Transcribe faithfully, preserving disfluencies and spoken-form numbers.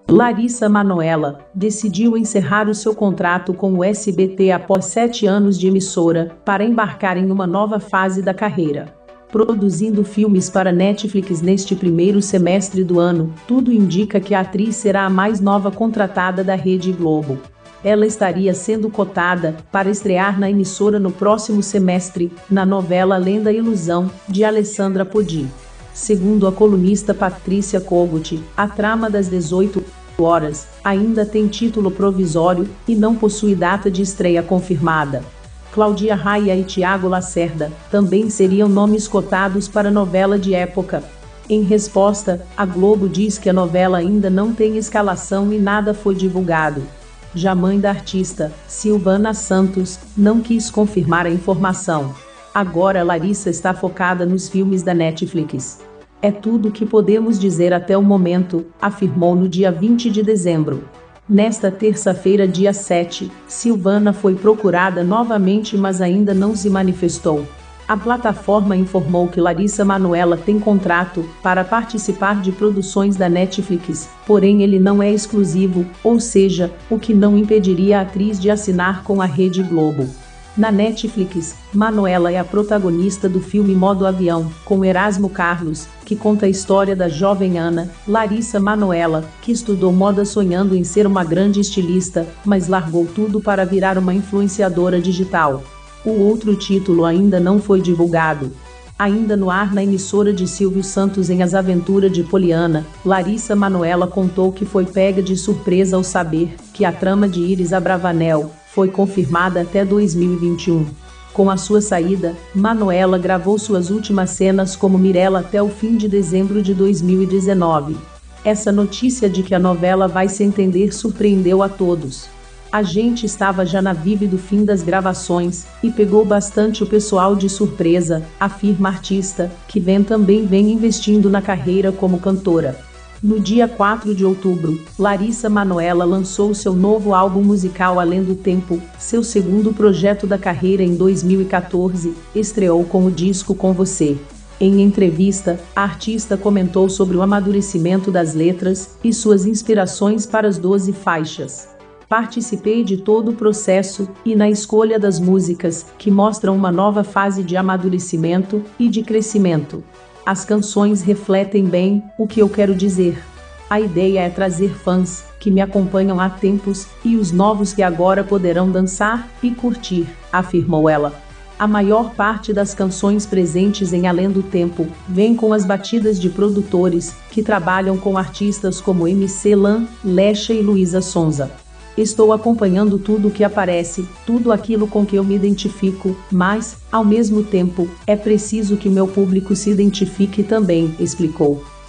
Larissa Manoela decidiu encerrar o seu contrato com o S B T após sete anos de emissora, para embarcar em uma nova fase da carreira. Produzindo filmes para Netflix neste primeiro semestre do ano, tudo indica que a atriz será a mais nova contratada da Rede Globo. Ela estaria sendo cotada para estrear na emissora no próximo semestre, na novela Lenda e Ilusão, de Alessandra Podi. Segundo a colunista Patrícia Kogut, a trama das dezoito horas ainda tem título provisório e não possui data de estreia confirmada. Cláudia Raia e Tiago Lacerda também seriam nomes cotados para a novela de época. Em resposta, a Globo diz que a novela ainda não tem escalação e nada foi divulgado. Já a mãe da artista, Silvana Santos, não quis confirmar a informação. Agora Larissa está focada nos filmes da Netflix. É tudo o que podemos dizer até o momento, afirmou no dia vinte de dezembro. Nesta terça-feira, dia sete, Silvana foi procurada novamente, mas ainda não se manifestou. A plataforma informou que Larissa Manoela tem contrato para participar de produções da Netflix, porém ele não é exclusivo, ou seja, o que não impediria a atriz de assinar com a Rede Globo. Na Netflix, Manoela é a protagonista do filme Modo Avião, com Erasmo Carlos, que conta a história da jovem Ana, Larissa Manoela, que estudou moda sonhando em ser uma grande estilista, mas largou tudo para virar uma influenciadora digital. O outro título ainda não foi divulgado. Ainda no ar na emissora de Silvio Santos em As Aventuras de Poliana, Larissa Manoela contou que foi pega de surpresa ao saber que a trama de Iris Abravanel foi confirmada até dois mil e vinte e um. Com a sua saída, Manoela gravou suas últimas cenas como Mirella até o fim de dezembro de dois mil e dezenove. Essa notícia de que a novela vai se entender surpreendeu a todos. A gente estava já na vibe do fim das gravações e pegou bastante o pessoal de surpresa, afirma a artista, que vem também vem investindo na carreira como cantora. No dia quatro de outubro, Larissa Manoela lançou seu novo álbum musical Além do Tempo, seu segundo projeto da carreira em dois mil e quatorze, estreou com o disco Com Você. Em entrevista, a artista comentou sobre o amadurecimento das letras e suas inspirações para as doze faixas. Participei de todo o processo e na escolha das músicas, que mostram uma nova fase de amadurecimento e de crescimento. As canções refletem bem o que eu quero dizer. A ideia é trazer fãs que me acompanham há tempos e os novos que agora poderão dançar e curtir, afirmou ela. A maior parte das canções presentes em Além do Tempo vem com as batidas de produtores que trabalham com artistas como M C Lan, Lecha e Luísa Sonza. Estou acompanhando tudo o que aparece, tudo aquilo com que eu me identifico, mas, ao mesmo tempo, é preciso que o meu público se identifique também, explicou.